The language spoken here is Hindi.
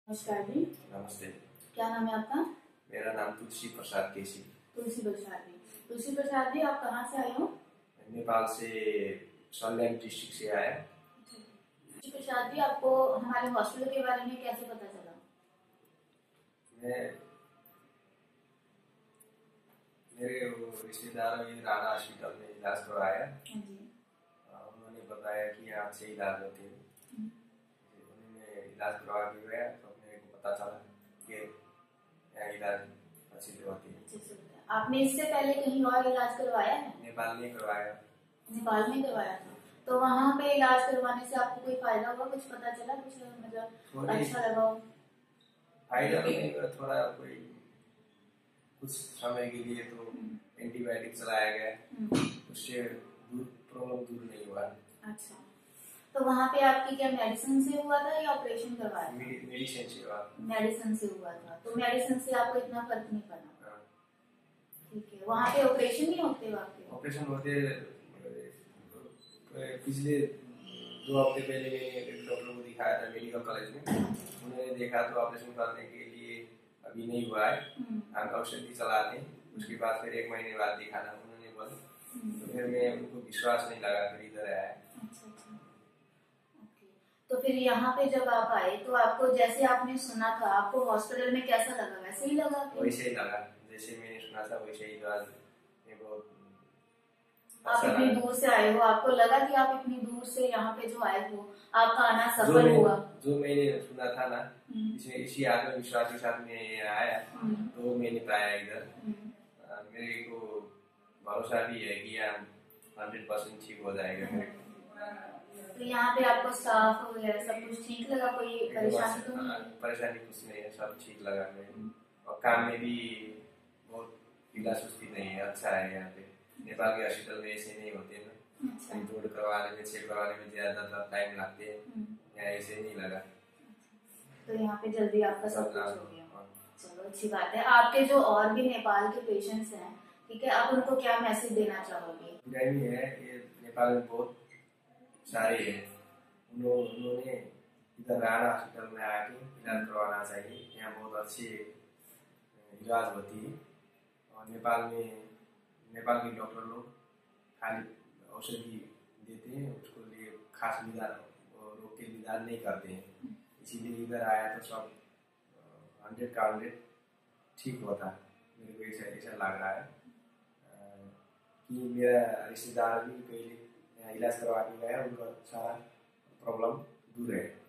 नमस्कार जी। नमस्ते। क्या नाम है आपका? मेरा नाम तुलसी प्रसाद केसी। तुलसी प्रसाद जी। तुलसी प्रसाद जी, आप कहाँ से आए हो? नेपाल से सल्यान डिस्ट्रिक्ट से आया। तुलसी प्रसाद जी, आपको हमारे हॉस्पिटल के बारे में कैसे पता चला? मैं मेरे रिश्तेदारों ने राणा हॉस्पिटल में इलाज करवाया। हाँ जी। उन्होंने बताया कि यहाँ अच्छे इलाज होते हैं। उन्होंने इलाज करवा के गया तो मेरे को पता चला कि यहाँ इलाज अच्छे से होती है। अच्छे से होता है। आपने इससे पहले कहीं और इलाज करवाया है? नेपाल में करवाया। नेपाल में करवाया था। तो वहाँ पे इलाज करवाने से आपको कोई फायदा हुआ? कुछ पता चला? कुछ मतलब अच्छा लगा हो? फायदा नहीं हुआ, थोड़ा कोई कुछ समय के लिए तो एंटीबायोटिक चलाया गया, उससे प्रॉब्लम दूर नहीं हुआ। अच्छा, तो वहाँ पे आपकी क्या मेडिसिन से हुआ था या ऑपरेशन करवाया? मेडिसिन से हुआ। मेडिसिन से हुआ था, तो मेडिसिन से आपको इतना फर्क नहीं पड़ा? हाँ। ठीक है। वहाँ पे ऑपरेशन नहीं होते? वहाँ पे ऑपरेशन होते पिछले 2 हफ्ते पहले मैंने एक डॉक्टर को दिखाया था मेडिकल कॉलेज में। उन्होंने देखा तो ऑपरेशन करने के लिए अभी नहीं हुआ है, हम औषधि चलाते हैं, उसके बाद फिर 1 महीने बाद दिखाना उन्होंने बोला। तो फिर मैं उनको विश्वास नहीं लगा, फिर इधर आया। अच्छा। ओके। तो फिर यहाँ पे जब आप आए तो आपको जैसे आपने सुना था, आपको हॉस्पिटल में कैसा लगा? वैसे ही लगा? वैसे ही लगा जैसे मैंने सुना था, वैसे ही इलाज में बहुत आप इतनी दूर से आए हो, आपको लगा कि आप इतनी दूर से यहाँ पे जो आए हो आपका आना सफल हुआ? जो मैंने सुना था ना, इसी आत्मविश्वास के साथ मैं आया तो मैंने पाया इधर। मेरे को भरोसा भी है कि यहाँ 100% ठीक हो जाएगा मेरे को। तो यहाँ पे आपको स्टाफ वगैरह सब कुछ ठीक लगा? कोई परेशानी तो नहीं? परेशानी कुछ नहीं है, सब ठीक लगा मेरे को। और काम में भी बहुत ढीला सुस्ती नहीं है, अच्छा है यहाँ पे। नेपाल के हॉस्पिटल में ऐसे नहीं होते ना। अच्छा। रिपोर्ट करवाने में, चेक करवाने में ज्यादा टाइम लगते हैं, यहाँ ऐसे नहीं लगा। तो यहाँ पे जल्दी आपका सब कुछ हो गया? चलो अच्छी बात है। आपके जो और भी नेपाल के पेशेंट्स हैं, ठीक है, आप उनको क्या मैसेज देना चाहोगे? बुराई है ये, नेपाल में बहुत सारे हैं, उन्होंने इधर राणा हॉस्पिटल में आके इलाज करवाना चाहिए। यहाँ बहुत अच्छी इलाज होती है। और नेपाल के डॉक्टर लोग खाली औषधि देते हैं, उसको लिए खास निदान रोग के निदान नहीं करते हैं। इसीलिए इधर आया तो सब 100 का 100 ठीक होता। मेरे को ऐसा लग रहा है कि मेरा रिश्तेदार भी पहले इलाज करवा के गया, उनका सारा प्रॉब्लम दूर है।